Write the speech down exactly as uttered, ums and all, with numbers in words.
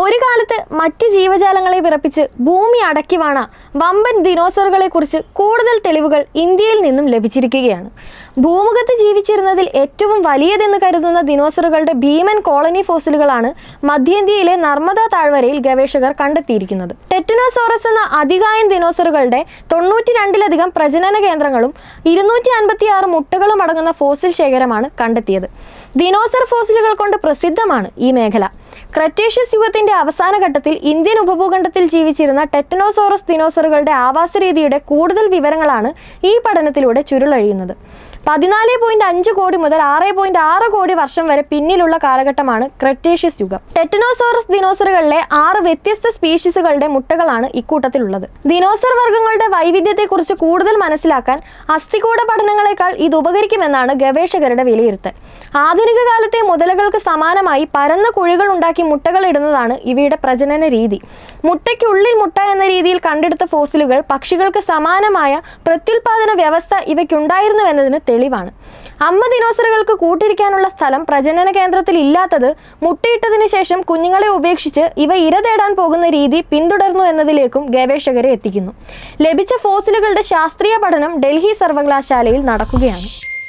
ഒരു കാലത്ത് മറ്റ് ജീവജാലങ്ങളെ വിറപ്പിച്ച് ഭൂമി അടക്കി വാണ വമ്പൻ ദിനോസറുകളെ കുറിച്ച് കൂടുതൽ തെളിവുകൾ ഇന്ത്യയിൽ നിന്നും ലഭിച്ചിരിക്കുകയാണ്. ഭൂമുഖത്ത് ജീവിച്ചിരുന്നതിൽ ഏറ്റവും വലിയതെന്ന് കരുതുന്ന ദിനോസറുകളുടെ ഭീമൻ കോളനി ഫോസിലുകളാണ് മധ്യേന്ത്യയിലെ നർമ്മദ താഴ്വരയിൽ ഗവേഷകർ കണ്ടെത്തിയിരിക്കുന്നത്. ടെറ്റനോസോറസ് എന്ന അതികായൻ ദിനോസറുകളുടെ തൊണ്ണൂറ്റി രണ്ടിലധികം പ്രജനന കേന്ദ്രങ്ങളും ഇരുന്നൂറ്റി അൻപത്തി ആറ് മുട്ടകളും അടങ്ങുന്ന ഫോസിൽ ശേഖരമാണ് കണ്ടെത്തിയത്. ദിനോസർ ഫോസിലുകൾ കൊണ്ട് പ്രസിദ്ധമാണ് ഈ മേഖല. ക്രെറ്റേഷ്യസ് യുഗത്തിന്റെ അവസാന ഘട്ടത്തിൽ ഇന്ത്യൻ ഉപഭൂഖണ്ഡത്തിൽ ജീവിച്ചിരുന്ന ടെറ്റനോസോറസ് ദിനോസറുകളുടെ ആവാസരീതിയുടെ കൂടുതൽ വിവരങ്ങളാണ് ഈ പഠനത്തിലൂടെ ചുരുളഴിയുന്നത്. പതിനാല് പോയിന്റ് അഞ്ച് കോടി മുതൽ ആറ് പോയിന്റ് ആറ് കോടി വർഷം വരെ പിന്നിലുള്ള കാലഘട്ടമാണ് ക്രെറ്റേഷ്യസ് യുഗം. ടെറ്റനോസോറസ് ദിനോസറുകളിലെ ആറ് വ്യത്യസ്ത സ്പീഷീസുകളുടെ മുട്ടകളാണ് ഇക്കൂട്ടത്തിലുള്ളത്. ദിനോസർ വർഗ്ഗങ്ങളുടെ വൈവിധ്യത്തെക്കുറിച്ച് കൂടുതൽ മനസ്സിലാക്കാൻ അസ്ഥികൂട പഠനങ്ങളെക്കാൾ ഇത് ഉപകരിക്കുമെന്നാണ് ഗവേഷകരുടെ വിലയിരുത്തൽ. ആധുനിക കാലത്തെ മുതലകൾക്ക് സമാനമായി പരന്ന കുഴികൾ ഉണ്ടാക്കി മുട്ടകൾ ഇടുന്നതാണ് ഇവയുടെ പ്രജനന രീതി. മുട്ടയ്ക്കുള്ളിൽ മുട്ട എന്ന രീതിയിൽ കണ്ടെടുത്ത ഫോസിലുകൾ പക്ഷികൾക്ക് സമാനമായ പ്രത്യുൽപാദന വ്യവസ്ഥ ഇവയ്ക്കുണ്ടായിരുന്നുവെന്നതിന് തെളിവാണ്. അമ്മ ദിനോസറുകൾക്ക് കൂട്ടിരിക്കാനുള്ള സ്ഥലം പ്രജനന കേന്ദ്രത്തിൽ ഇല്ലാത്തത് മുട്ടയിട്ടതിനു ശേഷം കുഞ്ഞുങ്ങളെ ഉപേക്ഷിച്ച് ഇവ ഇര തേടാൻ പോകുന്ന രീതി പിന്തുടർന്നു എന്നതിലേക്കും ഗവേഷകരെ എത്തിക്കുന്നു. ലഭിച്ച ഫോസിലുകളുടെ ശാസ്ത്രീയ പഠനം ഡൽഹി സർവകലാശാലയിൽ നടക്കുകയാണ്.